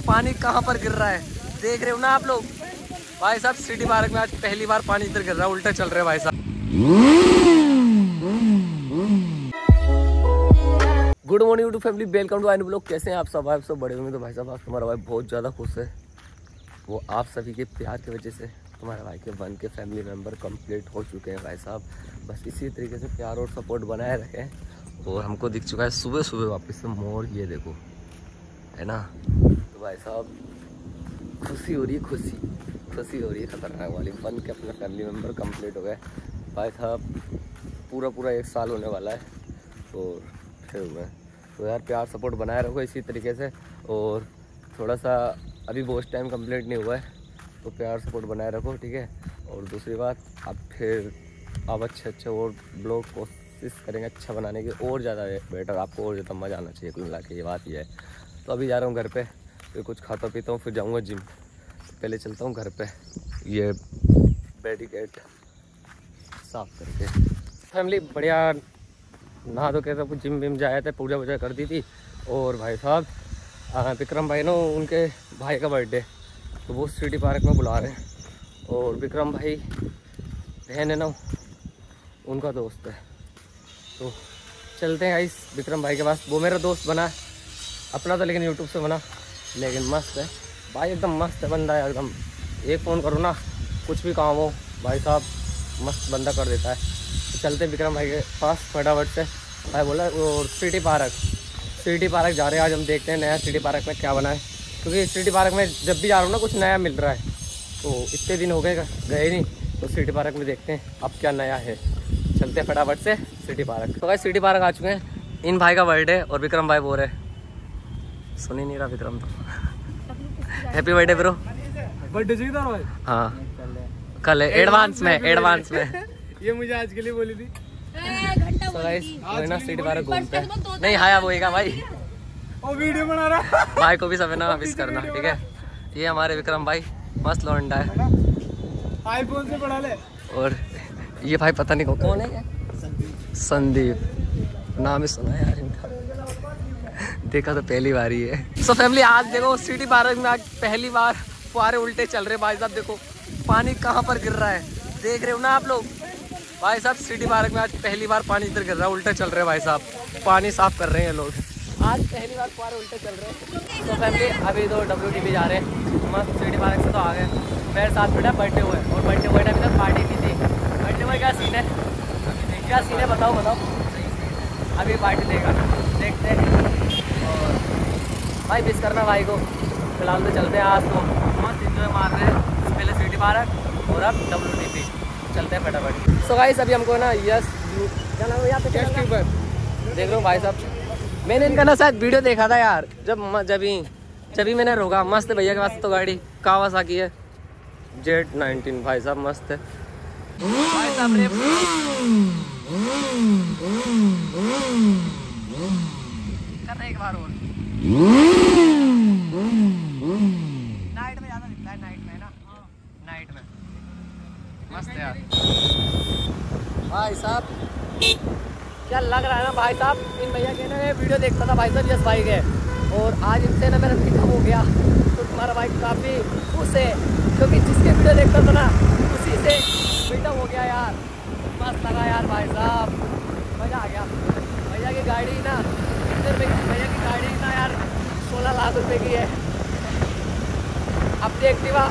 पानी कहाँ पर गिर रहा है देख रहे हो ना आप लोग। भाई साहब सिटी पार्क में आज पहली बार पानी इधर गिर रहा है, उल्टे चल रहे हैं भाई साहब। Good morning YouTube family, welcome to आइनू ब्लॉग। कैसे हैं आप सब? बड़े होंगे तो भाई साहब आज तुम्हारा भाई बहुत ज़्यादा खुश है। वो आप सभी के प्यार की वजह से तुम्हारे भाई के 1 के फैमिली मेम्बर कंप्लीट हो चुके हैं भाई साहब। बस इसी तरीके से प्यार और सपोर्ट बनाए रखें। और हमको दिख चुका है सुबह सुबह वापस से मोर, ये देखो है ना। तो भाई साहब खुशी हो रही है, खुशी हो रही है खतरनाक वाली। 1 के अपने फैमिली मेम्बर कंप्लीट हो गए भाई साहब। पूरा 1 साल होने वाला है और फिर हुए। तो यार प्यार सपोर्ट बनाए रखो इसी तरीके से। और थोड़ा सा अभी बहुत टाइम कंप्लीट नहीं हुआ है तो प्यार सपोर्ट बनाए रखो, ठीक है। और दूसरी बात, अब अच्छे और ब्लॉग कोशिश करेंगे अच्छा बनाने की, और ज़्यादा बेटर, आपको और ज़्यादा मज़ा आना चाहिए कुल मिला के, ये बात ये है। तो अभी जा रहा हूँ घर पे, फिर कुछ खाता पीता हूँ, फिर जाऊँगा जिम। पहले चलता हूँ घर पे, ये बैरिकेड साफ करके। फैमिली बढ़िया नहा धो के सब जिम विम जाए थे, पूजा वूजा कर दी थी। और भाई साहब विक्रम भाई ना, उनके भाई का बर्थडे, तो वो सिटी पार्क में बुला रहे हैं। और विक्रम भाई बहन है ना, उनका दोस्त है, तो चलते हैं इस विक्रम भाई के पास। वो मेरा दोस्त बना अपना तो, लेकिन यूट्यूब से बना, लेकिन मस्त है भाई, एकदम मस्त है बंदा है एकदम। एक फ़ोन करो ना, कुछ भी काम हो भाई साहब मस्त बंदा कर देता है। तो चलते हैं विक्रम भाई के पास फटाफट से। भाई बोला और सिटी पार्क जा रहे हैं आज। हम देखते हैं नया सिटी पार्क में क्या बना है, क्योंकि सिटी पार्क में जब भी जा रहा हूँ ना कुछ नया मिल रहा है। तो इतने दिन हो गए गए नहीं, तो सिटी पार्क में देखते हैं अब क्या नया है। चलते हैं फटाफट से सिटी पार्क। तो भाई सिटी पार्क आ चुके हैं। इन भाई का बर्थडे और विक्रम भाई बोल रहे, सुन ही नहीं रहा विक्रम तो। Happy birthday bro. बर्थडे चाहिए था भाई? हाँ कल है, एडवांस में। ये मुझे आज के लिए बोली थी। तो गाइस ना सिटी पार्क घूमते हैं। नहीं हाया बोएगा भाई, और वीडियो बना रहा भाई को भी सब ना विश करना, ठीक है। ये हमारे विक्रम भाई मस्त लौंडा है, आईफोन से पढ़ा ले। और ये भाई पता नहीं कौन है, संदीप नाम ही सुना है यार इनका, देखा तो पहली बार ही है। सो फैमिली आज देखो सिटी पार्क में आज पहली बार फुहारे उल्टे चल रहे भाई साहब। देखो पानी कहाँ पर गिर रहा है देख रहे हो ना आप लोग। भाई साहब सिटी पार्क में आज पहली बार पानी इधर गिर रहा है, उल्टे चल रहे हैं भाई साहब। पानी साफ कर रहे हैं लोग, आज पहली बार फुहारे उल्टे चल रहे हैं। तो फैमिली अभी तो WTP जा रहे हैं, मस्त सिटी पार्क से तो आ गए। मेरे साथ बेटा बर्थडे हुआ है, और बर्थडे हुए टाइम तक पार्टी भी थी। बर्थडे में क्या सीन है बताओ। अभी पार्टी देगा, देखते हैं। और भाई मिस करना भाई को। फिलहाल तो चलते हैं, आज तो मस्त इंजॉय मार रहे हैं। पहले सिटी पार्क और अब WTP, चलते हैं फटाफट। सो गाइस अभी हमको ना यस क्या नाम है यहाँ पे, देख रहे हो भाई साहब। मैंने इनका ना शायद वीडियो देखा था यार, जब ही मैंने रोका। मस्त है भैया के पास तो गाड़ी कावासाकी है Z19 भाई साहब, मस्त है भाई साहब। करना एक बार और, नाइट में ज़्यादा दिखता है, नाइट में मस्त है यार भाई साहब। क्या लग रहा है ना भाई साहब, इन भैया के ना वीडियो देखता था भाई साहब, यस भाई के, और आज इनसे ना मेरा मीटअप हो गया। तो तुम्हारा भाई काफ़ी खुश है, क्योंकि जिसके वीडियो देखता था ना उसी से मीटअप हो गया यार। मस्त लगा यार भाई साहब, मज़ा आ गया। भैया की गाड़ी ना कितने रुपये की? भैया की गाड़ी ना यार 16 लाख रुपए की है। अपनी एक्टिवा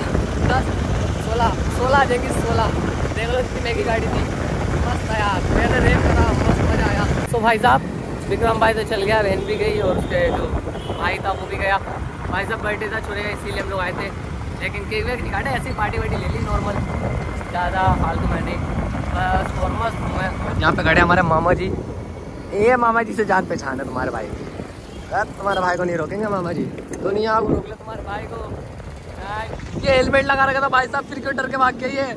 16 आ जाएगी, 16 देख लो इतनी महंगी गाड़ी थी। मस्त है यार, मैंने रेप करा, मस्त मज़ा आया। तो भाई साहब विक्रम भाई तो चल गया, बहन भी गई, और उसके जो भाई था वो भी गया। भाई साहब बर्थडे था छोड़ेगा, इसीलिए हम लोग आए थे। लेकिन केक वेक नहीं काटे, ऐसी पार्टी वार्टी ले ली नॉर्मल, ज़्यादा फालतू में नहीं, बस। और मस्त मैं यहाँ पे खड़े हमारे मामा जी। ये मामा जी से जान पहचान है तुम्हारे भाई की। तुम्हारे भाई को नहीं रोकेंगे मामा जी, दुनिया को रोक ले तुम्हारे भाई को। ये हेलमेट लगा रखा था भाई साहब, फिर क्यों डर के भाग गया ये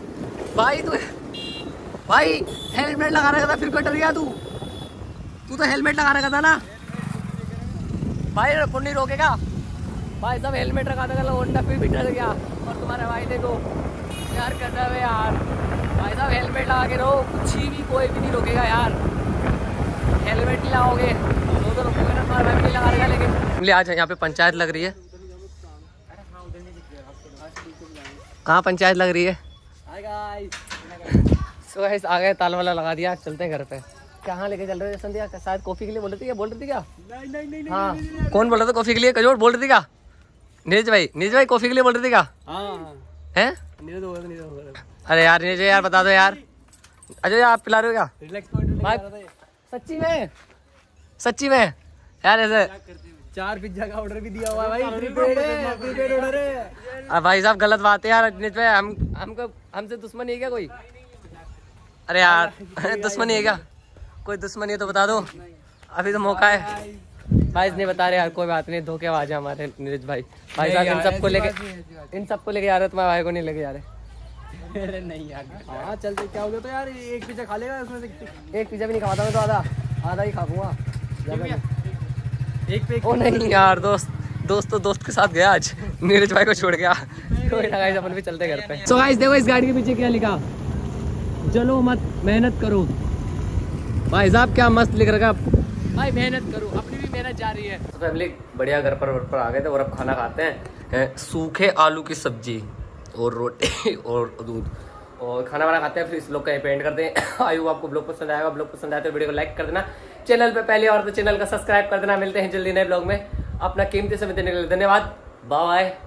भाई हेलमेट लगा रखा था, फिर क्यों डर गया तू तो हेलमेट लगा रखा था ना भाई, कौन नहीं रोकेगा भाई साहब। हेलमेट रखा था होंडा, फिर भी डर गया। और तुम्हारे भाई देखो यार करता है यार, भाई साहब हेलमेट लगा के रहो, कुछ भी कोई भी नहीं रोकेगा यार। हेलमेट लगाओगे तो रोकोगे ना, तुम्हारे भाई नहीं लगा रहेगा। लेकिन आज यहाँ पे पंचायत लग रही है, कहाँ पंचायत लग रही है? सो गाइस आ गए, ताला वाला लगा दिया, चलते हैं घर पे। कहाँ लेके चल रहे हो संध्या? शायद कॉफी के लिए बोल रही थी, क्या बोल रही थी क्या? नहीं हाँ, कौन बोल रहा था कॉफी के लिए? कजोर बोल रही थी क्या? नीरज भाई कॉफी के लिए बोल रही थी क्या? हैं? अरे यार नीरज यार बता दो यार। अजय आप पिला रहे हो क्या? रिलैक्स पॉइंट भाई सच्ची में यार ऐसे 4 पिज्जा का ऑर्डर भी दिया हुआ है भाई, प्रीपेड ऑर्डर है। भाई साहब गलत बात है यार। नीरज भाई हमको हमसे दुश्मनी है क्या कोई? अरे यार दुश्मनी है क्या? कोई दुश्मनी है तो बता दो, अभी तो मौका है। भाई नहीं बता रहे यार, कोई बात नहीं, धोखेबाज है हमारे नीरज भाई। भाई साहब इन सबको लेके जा रहे, तुम्हारे भाई को नहीं लेके जा रहे। अरे नहीं यार, हाँ चलते, क्या हो गया तो यार, एक पिज्जा खा लेगा उसमें से। एक पिज्जा भी नहीं खाता मैं तो, आधा ही खाऊंगा। एक पे ओ नहीं यार, दोस्त के साथ गया आज, नीरज भाई को छोड़ गया। कोई ना गाइस, अपन भी चलते घर पे। सो गाइस देखो इस गाड़ी के पीछे क्या लिखा, चलो मत मेहनत करो। भाई साहब क्या मस्त लिख रखा, भाई मेहनत करो, अपनी भी मेहनत जा रही है। तो फैमिली बढ़िया घर पर आ गए थे और अब खाना खाते हैं। सूखे आलू की सब्जी और रोटी और दूध, और खाना वाना खाते हैं, फिर इस ब्लॉग का पेंट करते हैं। आई होप आपको ब्लॉग पसंद आएगा। ब्लॉग पसंद आए तो वीडियो को लाइक कर देना, चैनल पे पहले और तो चैनल का सब्सक्राइब कर देना। मिलते हैं जल्दी नए ब्लॉग में। अपना कीमती समय देने के लिए धन्यवाद। Bye bye.